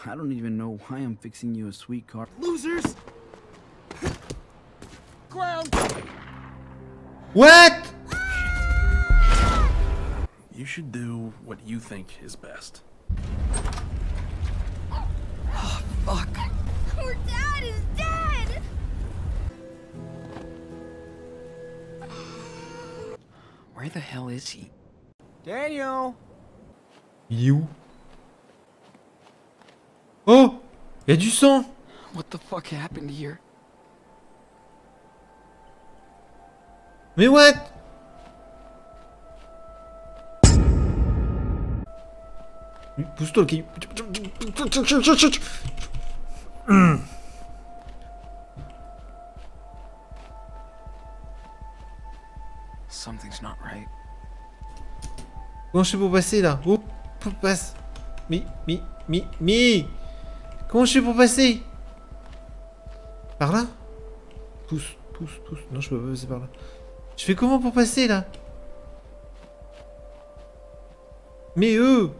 I don't even know why I'm fixing you a sweet car. Losers! Ground! What? You should do what you think is best. Oh, fuck. Our dad is dead! Where the hell is he? Daniel! Il est où? Oh! Y'a du sang! What the fuck happened here? Mais what? Pousse-toi le caillou. Something's not right. Comment je fais pour passer là? Oh, passe. Mais. Comment je fais pour passer? Par là? Pousse. Non, je peux pas passer par là. Je fais comment pour passer là? Mais eux!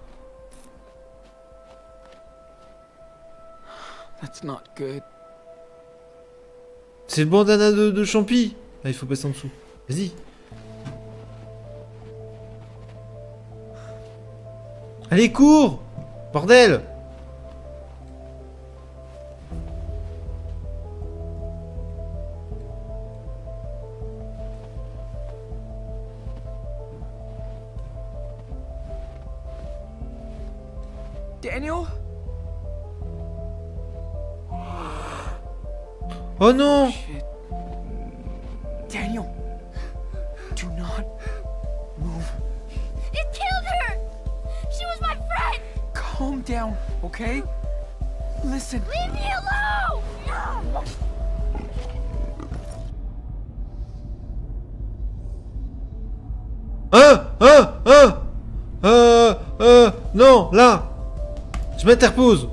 That's not good. C'est le bandana de Champi. Ah, il faut passer en dessous. Vas-y. Allez, cours! Bordel! Daniel? Oh non! Shit. Daniel! Do not move. It killed her! She was my friend! Calm down, okay? Listen. Leave me alone! Non, là! Je m'interpose!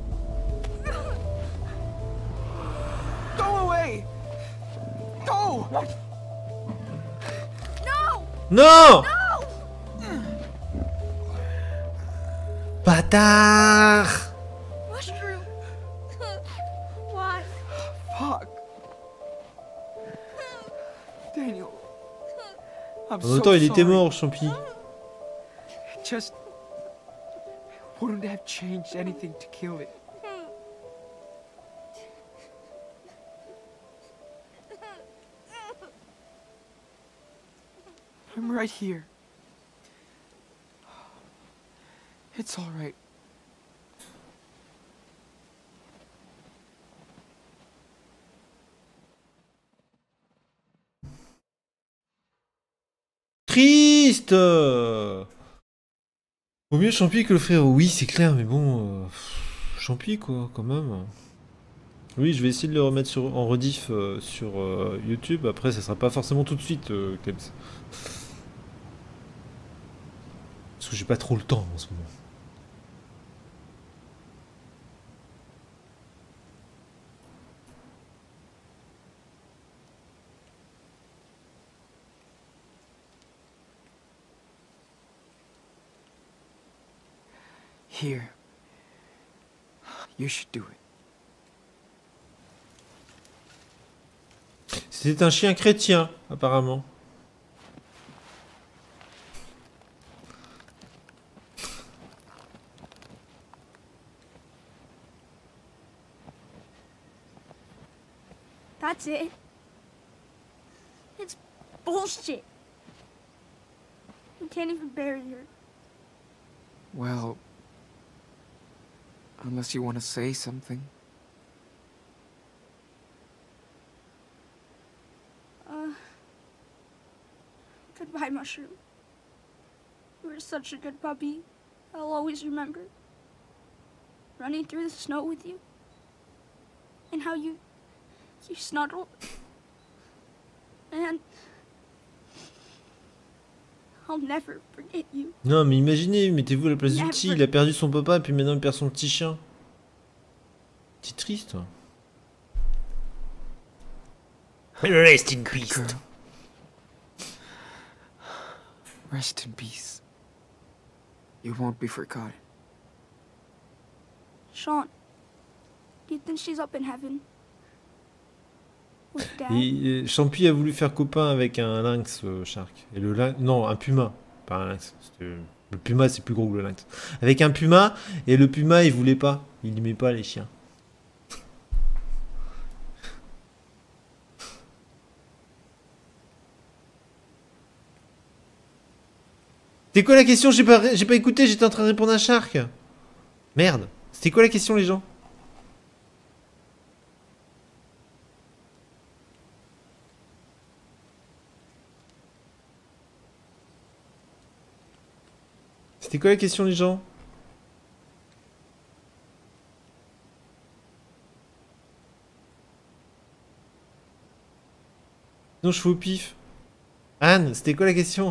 Go away! Go! No! Non! No! Bâtard! Mushroom! Why? Fuck. Daniel. I'm En so même temps, il était sorry. mort, Champi. Just wouldn't have changed anything to kill it. I'm right here. It's all right. Triste! Vaut mieux Champi que le frère. Oui, c'est clair, mais bon... Champi, quoi, quand même. Oui, je vais essayer de le remettre en rediff sur YouTube. Après, ça sera pas forcément tout de suite, Clems. Parce que j'ai pas trop le temps en ce moment. Here. You should do it. C'était un chien chrétien, apparemment. That's it. It's bullshit. You can't even bury her. Well, unless you want to say something. Goodbye, Mushroom. You were such a good puppy. I'll always remember. Running through the snow with you. And how you snuggled. And I'll never forget you. Non, mais imaginez, mettez-vous à la place du petit. Il a perdu son papa, et puis maintenant il perd son petit chien. C'est triste. Rest in peace. Girl. Rest in peace. You won't be forgotten. Sean, do you think she's up in heaven? With Dad? Champy a voulu faire copain avec un lynx, Shark. Et le lynx... Non, un puma. Pas un lynx. Le puma, c'est plus gros que le lynx. Avec un puma, et le puma, il voulait pas. Il aimait pas les chiens. C'était quoi la question? J'ai pas écouté, j'étais en train de répondre à Shark. Merde. C'était quoi la question, les gens? C'était quoi la question, les gens? Non, je fais au pif. Anne, c'était quoi la question?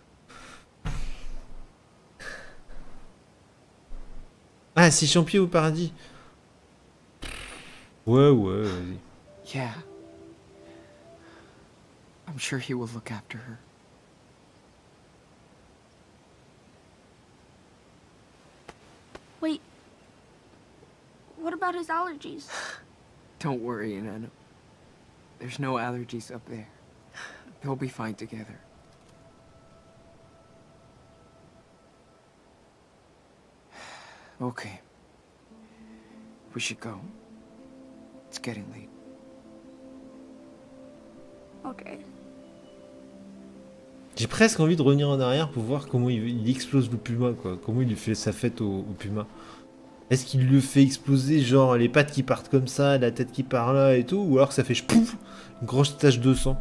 Ah, si Champion au paradis. Ouais, vas-y. Yeah. I'm sure he will look after her. Wait. What about his allergies? Don't worry, Nana. There's no allergies up there. They'll be fine together. Okay. We should go. It's getting late. Okay. J'ai presque envie de revenir en arrière pour voir comment il explose le puma, quoi. Comment il lui fait sa fête au puma. Est-ce qu'il le fait exploser, genre les pattes qui partent comme ça, la tête qui part là et tout, ou alors que ça fait pouf, une grosse tache de sang.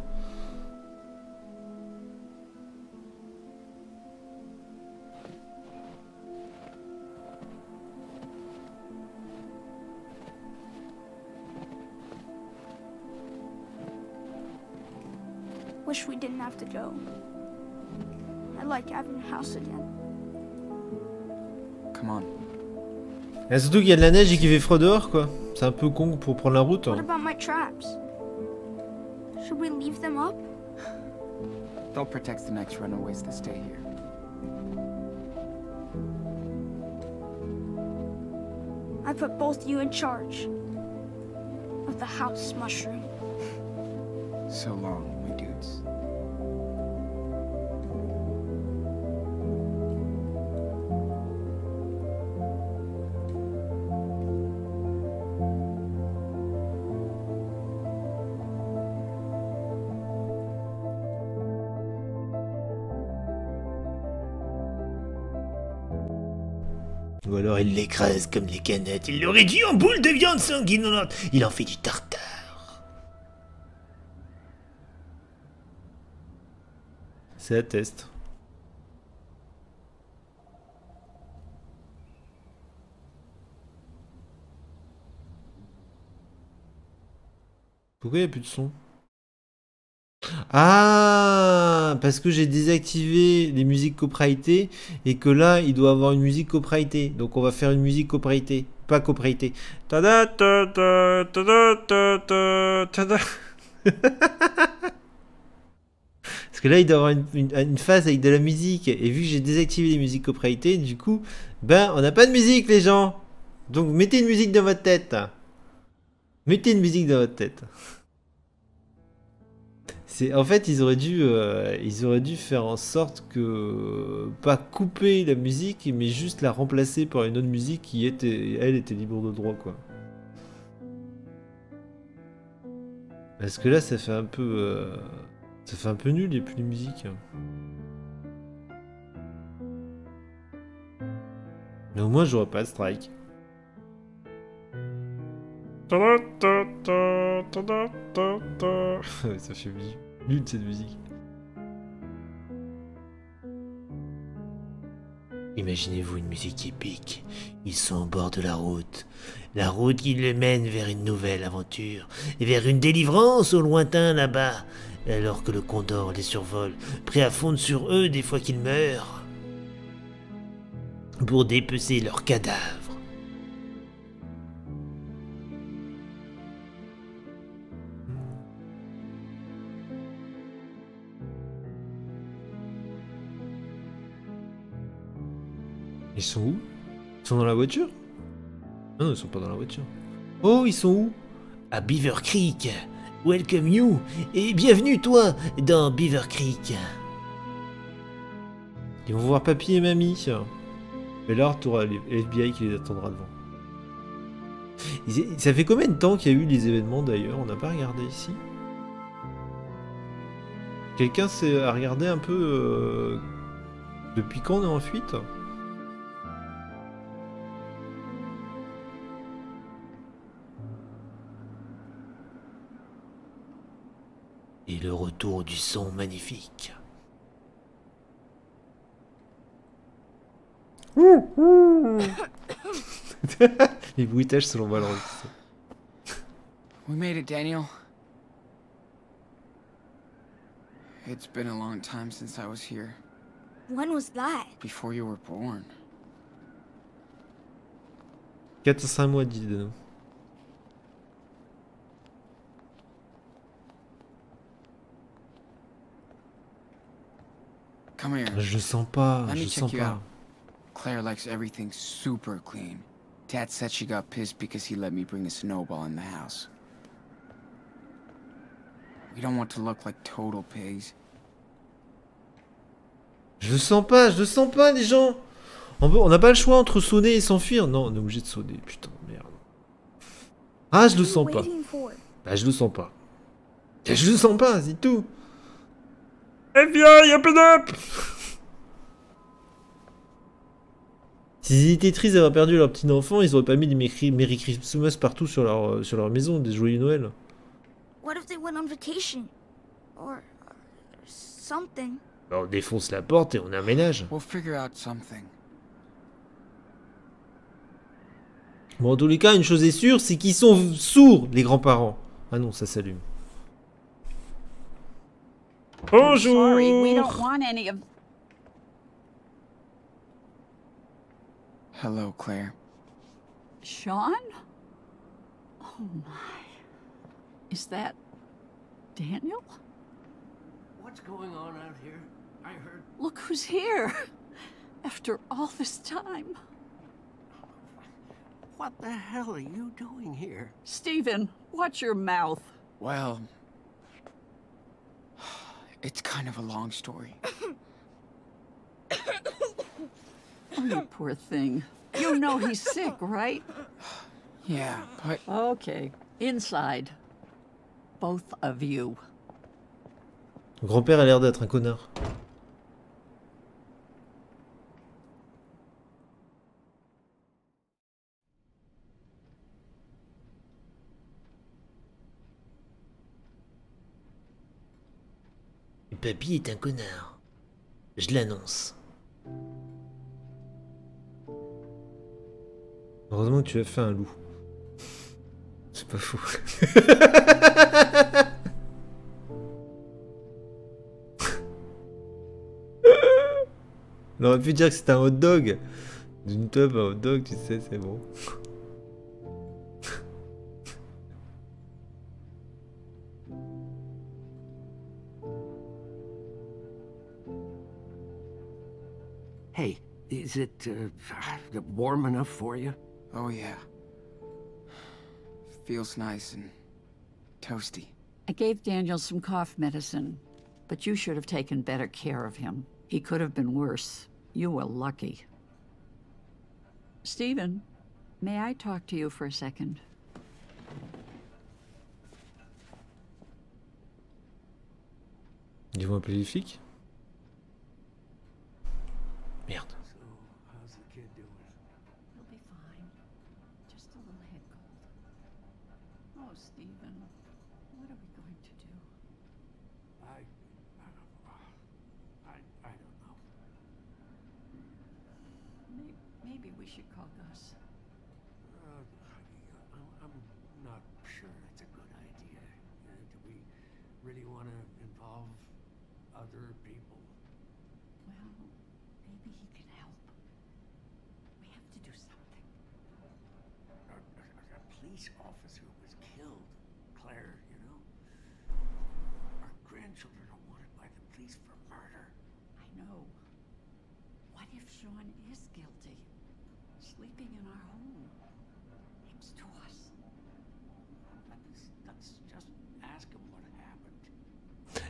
Wish we didn't have to go. I like having a house again. Come on. Et surtout qu'il y a de la neige et qu'il fait froid dehors, quoi. C'est un peu con pour prendre la route. What Hein. about my traps? Should we leave them up? They'll protect the next runaways that stay here. I put both you in charge of the house, Mushroom. So long, my dudes. Ou alors il l'écrase comme les canettes. Il le réduit en boule de viande sanguinolente. Il en fait du tartare. C'est à test. Pourquoi il n'y a plus de son? Ah, parce que j'ai désactivé les musiques copyrightées et que là, il doit avoir une musique copyrightée. Donc on va faire une musique copyrightée, pas copyrightée. Tada ta ta tada ta ta tada. Parce que là, il doit avoir une phase avec de la musique. Et vu que j'ai désactivé les musiques copyrightées, du coup, ben, on n'a pas de musique, les gens. Donc mettez une musique dans votre tête. Mettez une musique dans votre tête. En fait, ils auraient dû faire en sorte que pas couper la musique, mais juste la remplacer par une autre musique qui elle était libre de droit, quoi. Parce que là, ça fait un peu nul, il n'y a plus de musique. Mais au moins, j'aurais pas de strike. Ça fait nul cette musique. Imaginez-vous une musique épique. Ils sont au bord de la route qui les mène vers une nouvelle aventure, et vers une délivrance au lointain là-bas, alors que le condor les survole, prêt à fondre sur eux des fois qu'ils meurent, pour dépecer leurs cadavres. Ils sont où? Ils sont dans la voiture? Ah non, ils sont pas dans la voiture. Oh, ils sont où? À Beaver Creek. Welcome you. Et bienvenue toi dans Beaver Creek. Ils vont voir papy et mamie. Et là, t'auras l'FBI qui les attendra devant. Ça fait combien de temps qu'il y a eu les événements d'ailleurs? On n'a pas regardé ici. Quelqu'un a regardé un peu depuis quand on est en fuite? Et le retour du son magnifique. Les bruitages selon Valorant. We made it, Daniel. It's been a long time since I was here. When was that? Before you were born. 4 à 5 mois, dis-nous. Come here. Je le sens pas, Let je me le check sens you pas. out. Claire likes everything super clean. Dad said she got pissed because he let me bring a snowball in the house. We don't want to look like total pigs. Je le sens pas, les gens. On n'a pas le choix entre sonner et s'enfuir. Non, on est obligé de sonner, putain, merde. Ah, je le sens pas. Bah, je le sens pas. Je le sens pas, c'est tout. FBI, open up! S'ils étaient tristes d'avoir perdu leur petit enfant, ils auraient pas mis des Merry Christmas partout sur leur maison, des joyeux Noël. What if they went on vacation? Or something. Bah, on défonce la porte et on aménage. We'll figure out something. Bon, en tous les cas, une chose est sûre, c'est qu'ils sont sourds, les grands-parents. Ah non, ça s'allume. Bonjour! Sorry, we don't want any of... Hello, Claire. Sean? Oh my. Is that Daniel? What's going on out here? I heard... Look who's here. After all this time. What the hell are you doing here? Stephen, watch your mouth. Well, it's kind of a long story. Oh, you poor thing. You know he's sick, right? Yeah, but Okay, inside. Both of you. Ton grand-père a l'air d'être un connard. Papy est un connard. Je l'annonce. Heureusement que tu as fait un loup. C'est pas fou. On aurait pu dire que c'était un hot dog. D'une tub, un hot dog, tu sais, c'est bon. Hey, is it warm enough for you? oh yeah. Feels nice and toasty. I gave Daniel some cough medicine, but you should have taken better care of him. He could have been worse. You were lucky. Stephen, may I talk to you for a second? Ils vont appeler les flics? Merde. So, how's the kid doing? He'll be fine. Just a little head cold. Oh, Stephen, what are we going to do? I don't know. Maybe we should call Gus. I'm not sure it's a good idea. Do we really want to involve other people? Well, maybe he can help. We have to do something. A police officer was killed, Claire, you know? Our grandchildren are wanted by the police for murder. I know. What if Sean is guilty? Sleeping in our home.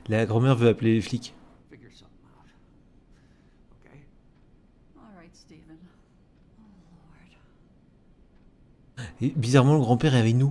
La grand-mère veut appeler les flics. Figure something out. Okay? All right, Stephen. Oh, Lord. Et bizarrement, le grand-père est avec nous.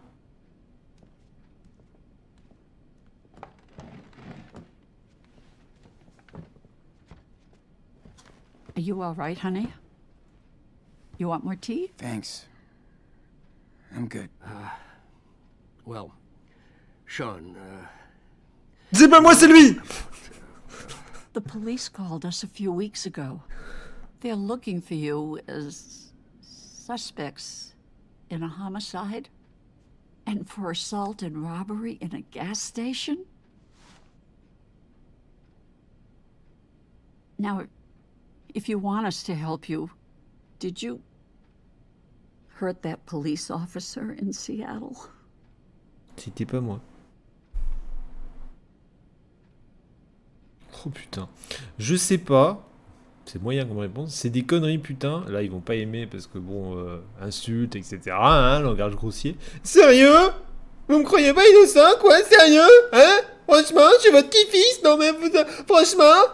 Are you all right, honey? You want more tea? Thanks. I'm good. Well, Sean, C'est pas moi, c'est lui! The police called us a few weeks ago. They're looking for you as suspects in a homicide and for assault and robbery in a gas station. Now, if you want us to help you, did you hurt that police officer in Seattle? C'était pas moi. Oh putain. Je sais pas. C'est moyen comme réponse. C'est des conneries putain. Là ils vont pas aimer parce que bon, insultes, etc. Hein, langage grossier. Sérieux? Vous me croyez pas innocent quoi? Sérieux? Hein? Franchement, je suis votre petit-fils? Non mais vous, franchement?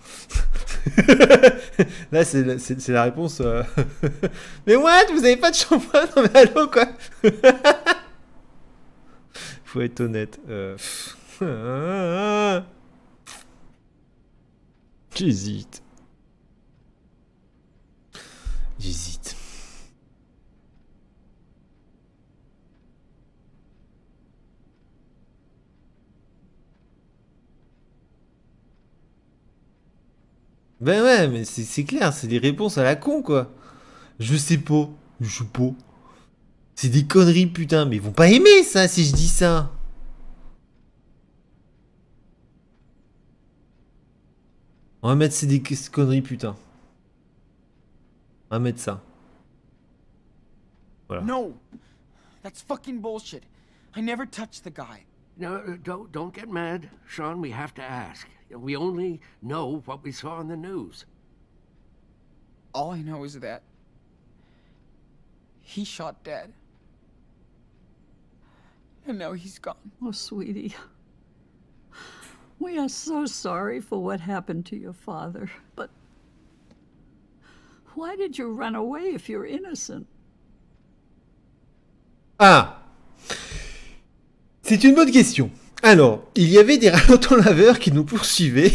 Là c'est la réponse. Mais what? Vous avez pas de shampoing? Non mais allô quoi? Faut être honnête. J'hésite. J'hésite. Ben ouais, mais c'est clair, c'est des réponses à la con quoi. Je sais pas. Je sais pas. C'est des conneries putain, mais ils vont pas aimer ça si je dis ça. On va mettre c'est des conneries putain. On va mettre ça. Voilà. No! That's fucking bullshit. I never touched the guy. no, don't get mad, Sean. We have to ask. We only know what we saw on the news. All I know is that he shot Dad. And now he's gone. Oh, sweetie. We are so sorry for what happened to your father, but why did you run away if you're innocent? Ah! C'est une bonne question. Alors, il y avait des rallotants laveurs qui nous poursuivaient.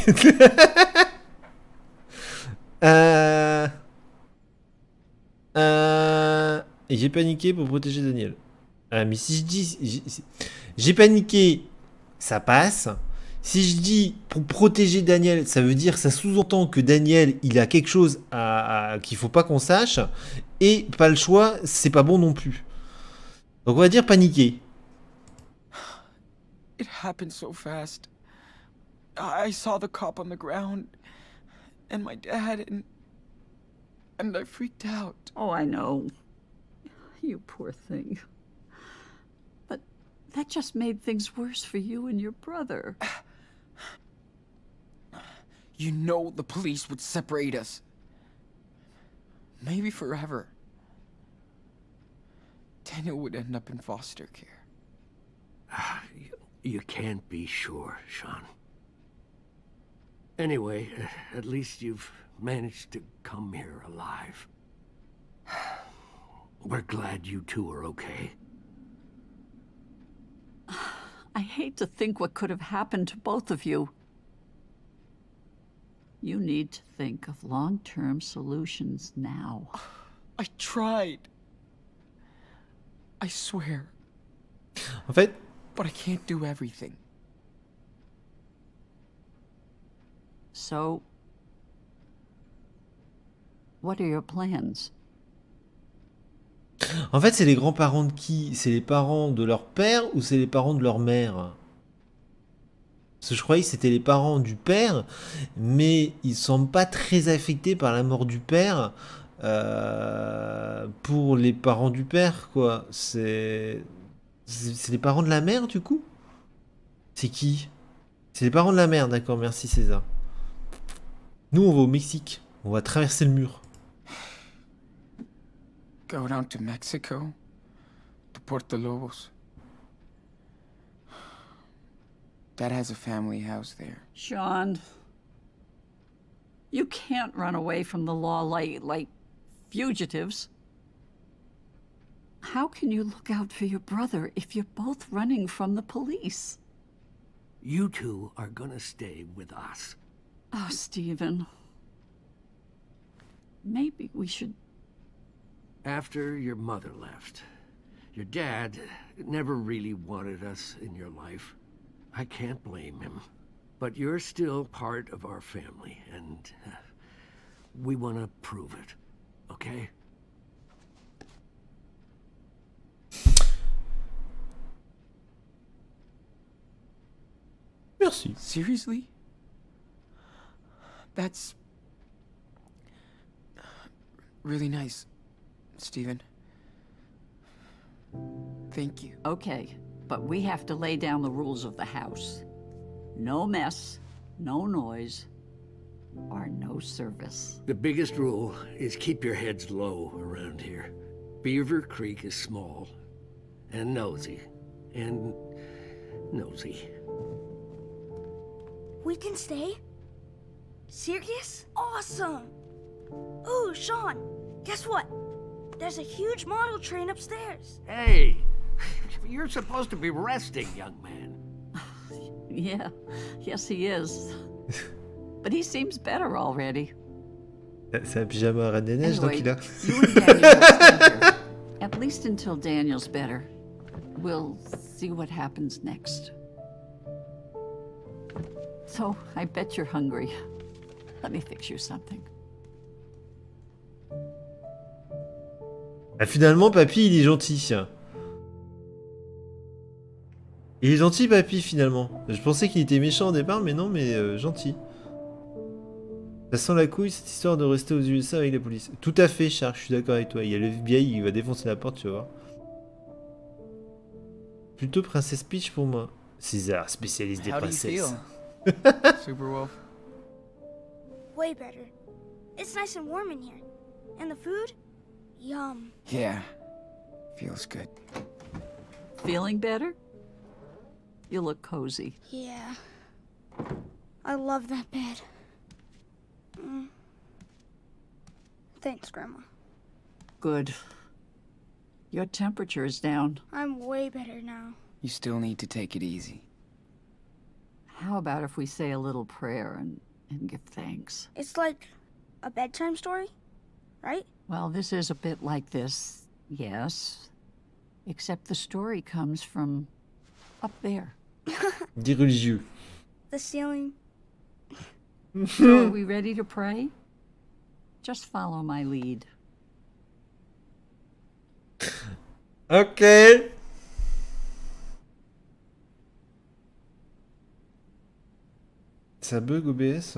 Et j'ai paniqué pour protéger Daniel. Ah, mais si je dis... J'ai paniqué, ça passe. Si je dis pour protéger Daniel, ça veut dire, ça sous-entend que Daniel, il a quelque chose qu'il faut pas qu'on sache. Et pas le choix, c'est pas bon non plus. Donc on va dire paniquer. It happened so fast. I saw the cop on the ground, and my dad, and I freaked out. Oh, I know. You poor thing. But that just made things worse for you and your brother. You know the police would separate us. Maybe forever. Daniel would end up in foster care. You can't be sure, Sean. Anyway, at least you've managed to come here alive. We're glad you two are okay. I hate to think what could have happened to both of you. You need to think of long-term solutions now. I tried. I swear. En fait, But I can't do everything. So, what are your plans? En fait, c'est les grands-parents de qui? C'est les parents de leur père ou c'est les parents de leur mère? Parce que je croyais que c'était les parents du père, mais ils semblent pas très affectés par la mort du père. Pour les parents du père, quoi. C'est les parents de la mère, du coup? C'est qui? C'est les parents de la mère, d'accord, merci César. Nous, on va au Mexique. On va traverser le mur. Go down to Mexico, to Puerto Lobos. Dad has a family house there. Sean, you can't run away from the law like fugitives. How can you look out for your brother if you're both running from the police? You two are gonna stay with us. Oh, Stephen. Maybe we should... After your mother left, your dad never really wanted us in your life. I can't blame him. But you're still part of our family, and we want to prove it, okay? Merci. Seriously? That's really nice, Stephen. Thank you. Okay, but we have to lay down the rules of the house. No mess, no noise, or no service. The biggest rule is keep your heads low around here. Beaver Creek is small, and nosy, and nosy. We can stay? Serious? Awesome! Ooh, Sean, guess what? There's a huge model train upstairs. Hey, you're supposed to be resting, young man. Yeah, yes he is. But he seems better already. C'est un pyjama à Reine des Neiges, donc Anyway, il a. you and Daniel will stay here. At least until Daniel's better. We'll see what happens next. So, I bet you're hungry. Let me fix you something. Ah, finalement, papy, il est gentil. Il est gentil, papy, finalement. Je pensais qu'il était méchant au départ, mais non, mais gentil. Ça sent la couille, cette histoire de rester aux USA avec la police. Tout à fait, Char, je suis d'accord avec toi. Il y a le FBI, il va défoncer la porte, tu vas voir. Plutôt Princesse Peach pour moi. César, spécialiste des How do you princesses. feel, Superwolf? Way better. It's nice and warm in here. And the food? Yum. Yeah, feels good. Feeling better? You look cozy. Yeah. I love that bed. Thanks, Grandma. Good. Your temperature is down. I'm way better now. You still need to take it easy. How about if we say a little prayer and give thanks? It's like a bedtime story, right? Well, this is a bit like this, yes. Except the story comes from up there. Dis religieux. The ceiling. So are we ready to pray? Just follow my lead. Ok. Ça bug OBS?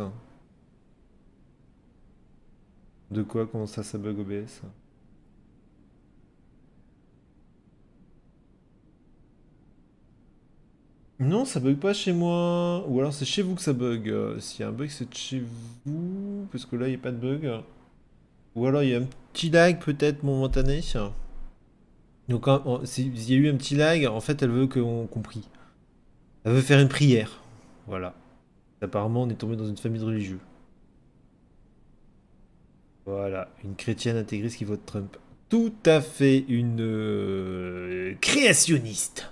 De quoi? Comment ça bug OBS? Non, ça bug pas chez moi. Ou alors c'est chez vous que ça bug. S'il y a un bug, c'est de chez vous. Parce que là, il n'y a pas de bug. Ou alors il y a un petit lag peut-être momentané. Donc s'il y a eu un petit lag, en fait, elle veut qu'on prie. Elle veut faire une prière. Voilà. Apparemment, on est tombé dans une famille de religieux. Voilà, une chrétienne intégriste qui vote Trump. Tout à fait une créationniste.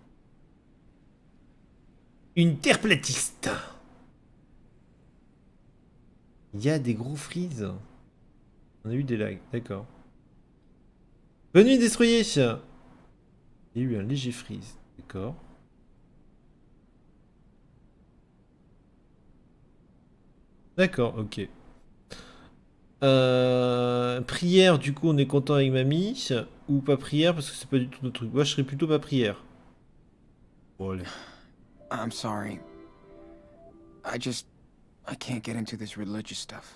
Une terreplatiste. Il y a des gros freeze. On a eu des lags, d'accord. Bonne nuit, Destroyer. Il y a eu un léger freeze, d'accord. D'accord, ok. Prière, du coup, on est content avec mamie. Ou pas prière, parce que c'est pas du tout notre truc. Moi, je serais plutôt pas prière. Bon, allez. I'm sorry. I can't get into this religious stuff.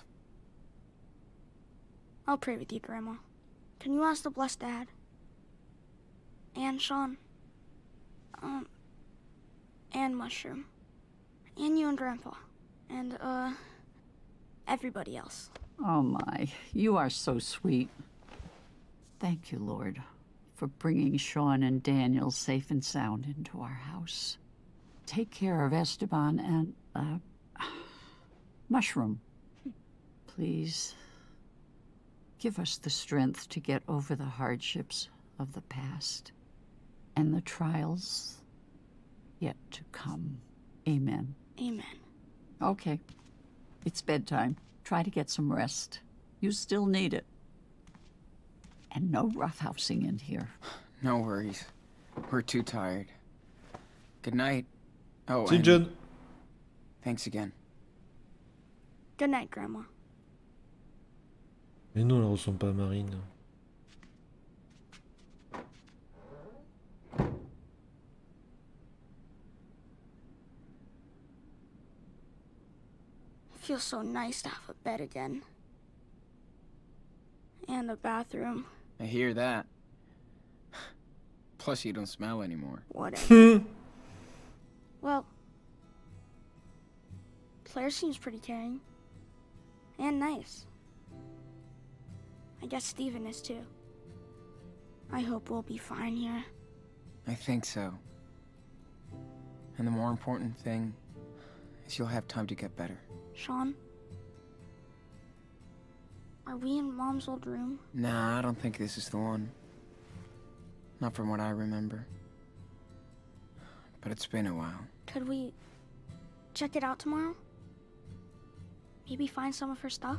I'll pray with you, Grandma. Can you ask to bless Dad? And Sean? And Mushroom. And you and Grandpa. And, everybody else. Oh my, you are so sweet. Thank you, Lord, for bringing Sean and Daniel safe and sound into our house. take care of Esteban and, Mushroom. Please, give us the strength to get over the hardships of the past and the trials yet to come. Amen. Amen. Okay. It's bedtime. Try to get some rest. You still need it. And no roughhousing in here. No worries. We're too tired. Good night. Oh, See, and John. thanks again. Good night, Grandma. Mais non, elle ressemble pas à Marine. Feels so nice to have a bed again. And a bathroom. I hear that. Plus, you don't smell anymore. Whatever. Well, Claire seems pretty caring. And nice. I guess Steven is too. I hope we'll be fine here. I think so. And the more important thing is you'll have time to get better. Sean? Are we in Mom's old room? Nah, I don't think this is the one. Not from what I remember. But it's been a while. Could we check it out tomorrow? Maybe find some of her stuff?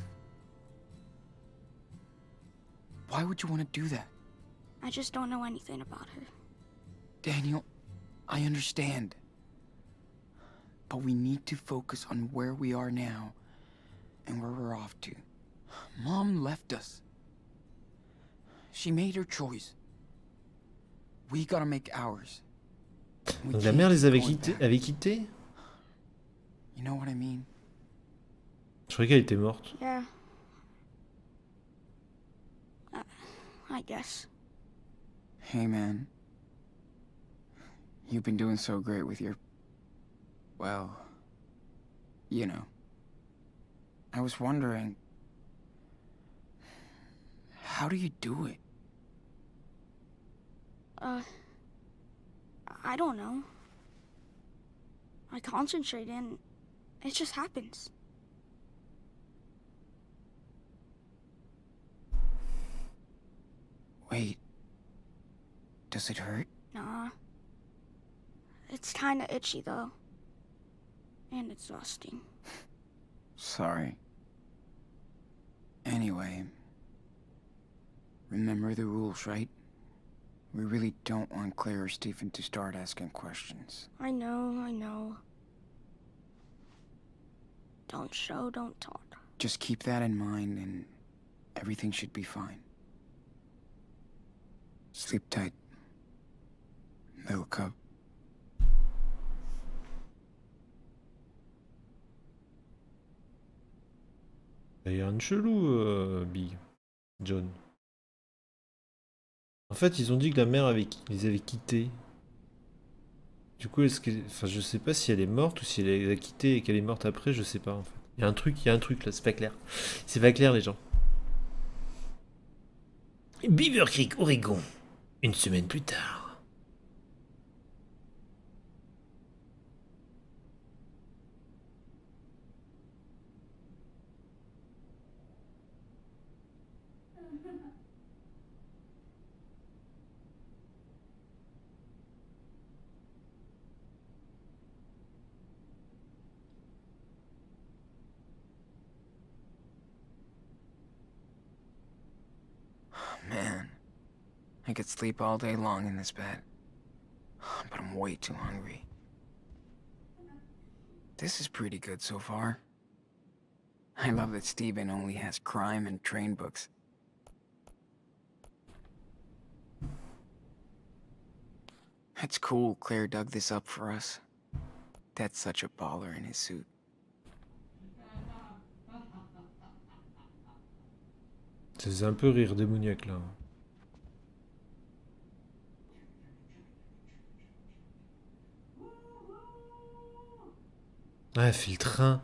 Why would you want to do that? I just don't know anything about her. Daniel, I understand. But we need to focus on where we are now and where we're off to. Mom left us. She made her choice. We gotta make ours. We Donc la can't mère les keep avait going quittés, back. avait quittés. You know what I mean? Je croyais qu'elle était morte. Yeah. I guess. Hey, man. You've been doing so great with your... well... you know. I was wondering... how do you do it? I don't know. I concentrate and it just happens. Wait. Does it hurt? Nah. It's kinda itchy though. And exhausting. Sorry. Anyway... remember the rules, right? We really don't want Claire or Stephen to start asking questions. I know. Don't show, don't talk. Just keep that in mind and everything should be fine. Sleep tight. Little cub. Il y a un chelou, Big. John. En fait, ils ont dit que la mère les avait quittés. Du coup, est-ce que... enfin, je sais pas si elle est morte ou si elle les a quittés et qu'elle est morte après, je sais pas en fait. Il y a un truc là, c'est pas clair. C'est pas clair, les gens. Beaver Creek, Oregon. Une semaine plus tard. Man, I could sleep all day long in this bed. But I'm way too hungry. This is pretty good so far. I love that Steven only has crime and train books. That's cool Claire dug this up for us. That's such a baller in his suit. Ça faisait un peu rire des mouniaques là. Ah, elle fait le train.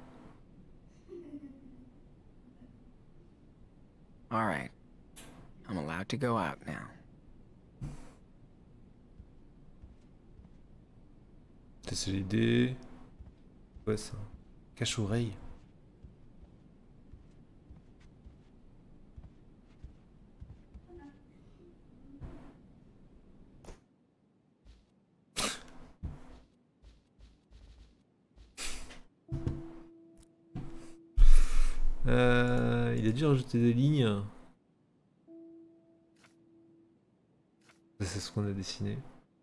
All right. I'm allowed to go out now. Tasser les dés. Ouais, ça. Cache-oreille. Il a dû rajouter des lignes. Ça, c'est ce qu'on a dessiné.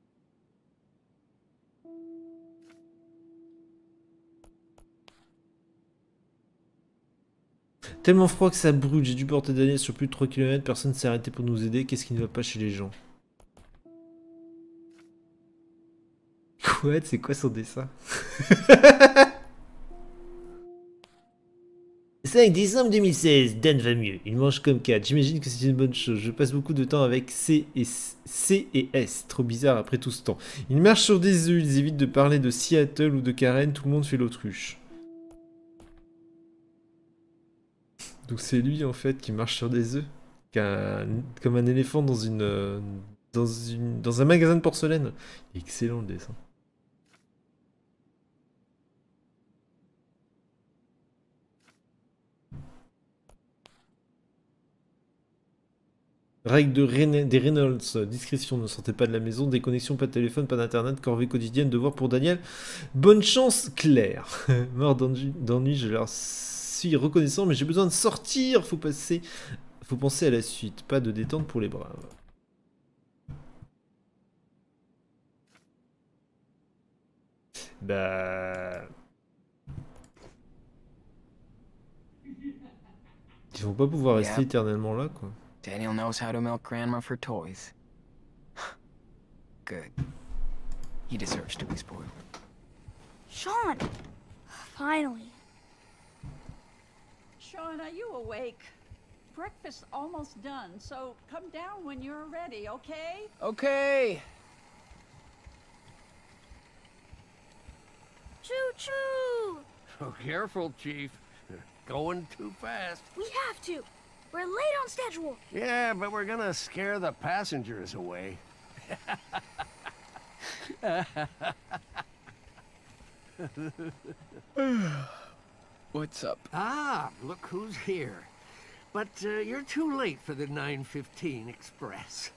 Tellement froid que ça brûle, j'ai dû porter Daniel sur plus de 3 km, personne ne s'est arrêté pour nous aider, qu'est-ce qui ne va pas chez les gens? Quoi? C'est quoi son dessin? 5 décembre 2016, Dan va mieux, il mange comme 4, j'imagine que c'est une bonne chose, je passe beaucoup de temps avec C et S, trop bizarre après tout ce temps. Ils marchent sur des œufs, ils évitent de parler de Seattle ou de Karen, tout le monde fait l'autruche. Donc c'est lui en fait qui marche sur des œufs, comme un éléphant dans un magasin de porcelaine. Excellent le dessin. Règle des Reynolds, discrétion, ne sortez pas de la maison, déconnexion, pas de téléphone, pas d'internet, corvée quotidienne, devoir pour Daniel. Bonne chance, Claire. Mort d'ennui, je leur suis reconnaissant, mais j'ai besoin de sortir. Faut penser à la suite, pas de détente pour les braves. Bah... Ils vont pas pouvoir rester éternellement là, quoi. Daniel knows how to milk Grandma for toys. Good. He deserves to be spoiled. Sean! Finally. Sean, are you awake? Breakfast's almost done, so come down when you're ready, okay? Okay. Choo-choo! Oh, careful, Chief. Going too fast. We have to. We're late on schedule. Yeah, but we're gonna scare the passengers away. What's up? Ah, look who's here. But you're too late for the 9:15 express.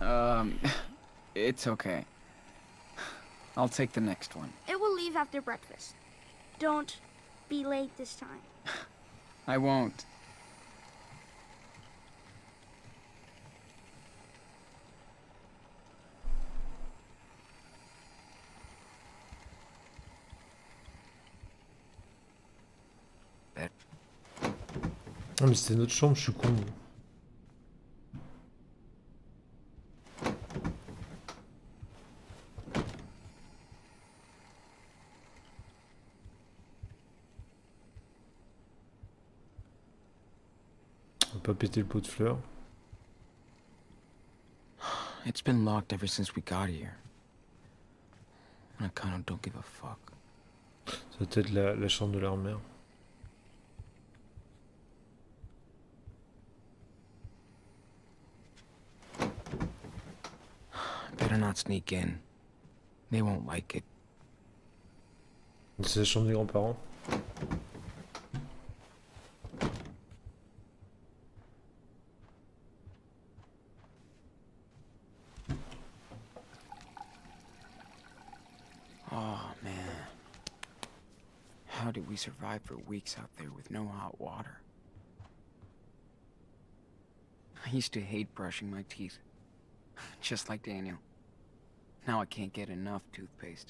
It's okay. I'll take the next one. It will leave after breakfast. Don't be late this time. I won't. Ah mais c'était notre chambre, je suis con. On va pas péter le pot de fleurs. It's been locked ever since we got here. I kind of don't give a fuck. Ça doit être la chambre de leur mère. Better not sneak in. They won't like it. C'est la chambre des grands-parents. Oh, man. How did we survive for weeks out there with no hot water? I used to hate brushing my teeth. Just like Daniel. Now I can't get enough toothpaste.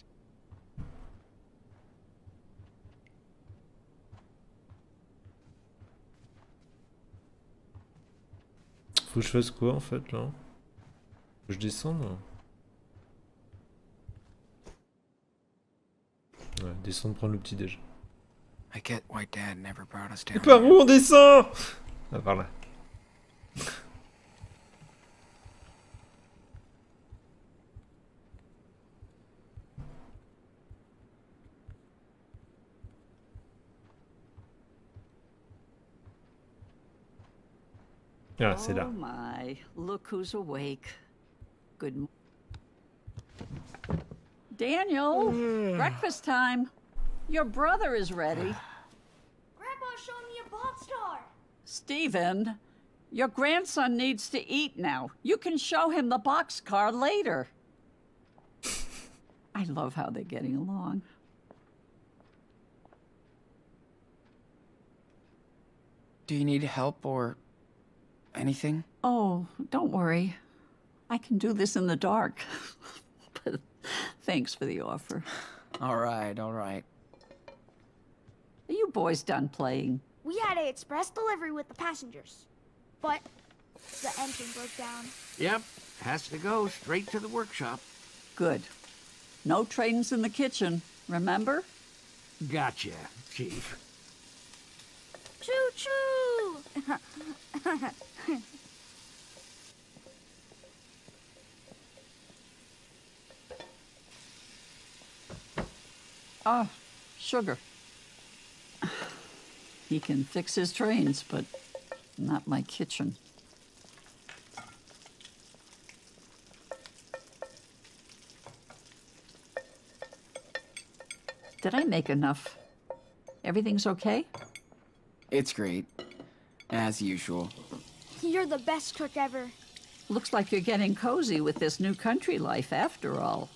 Faut que je fasse quoi en fait là? Faut que je descende? Ouais, descendre prendre le petit déj. I get why Dad never brought us Et down par here. où on descend? Ah par là. Ah, c'est là. Oh my, look who's awake. Good Daniel, breakfast time. Your brother is ready. Grandpa's showing me a boxcar. Stephen, your grandson needs to eat now. You can show him the boxcar later. I love how they're getting along. Do you need help or anything? Oh, don't worry. I can do this in the dark. But thanks for the offer. All right, all right. Are you boys done playing? We had a express delivery with the passengers, but the engine broke down. Yep, has to go straight to the workshop. Good. No trains in the kitchen, remember? Gotcha, Chief. Choo-choo! Ah, sugar. He can fix his trains, but not my kitchen. Did I make enough? Everything's okay? It's great. As usual. You're the best cook ever. Looks like you're getting cozy with this new country life after all.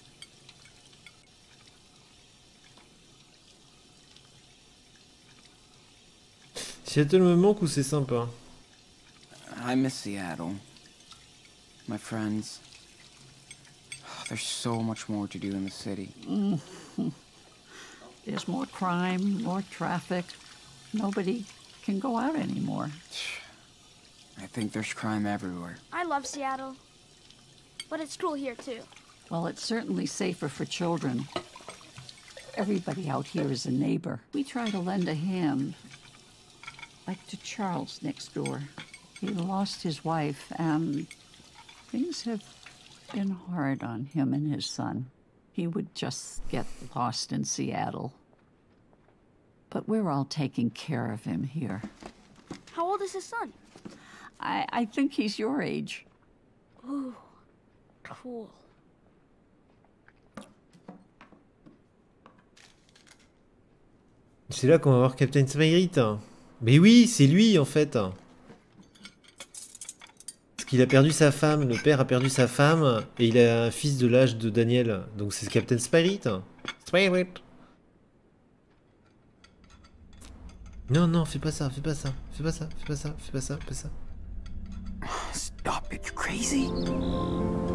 Seattle me manque ou c'est sympa? I miss Seattle. My friends. There's so much more to do in the city. There's more crime, more traffic. Nobody can go out anymore. I think there's crime everywhere. I love Seattle, but it's cool here too. Well, it's certainly safer for children. Everybody out here is a neighbor. We try to lend a hand. Like to Charles next door. He lost his wife, and things have been hard on him and his son. He would just get lost in Seattle. But we're all taking care of him here. How old is his son? I think he's your age. Ooh, cool. C'est là qu'on va voir Captain Spirit. Mais oui, c'est lui en fait. Parce qu'il a perdu sa femme, le père a perdu sa femme, et il a un fils de l'âge de Daniel. Donc c'est Captain Spirit. Spirit. Non, non, fais pas ça, fais pas ça, fais pas ça, fais pas ça, fais pas ça, fais pas ça. Stop it, you crazy.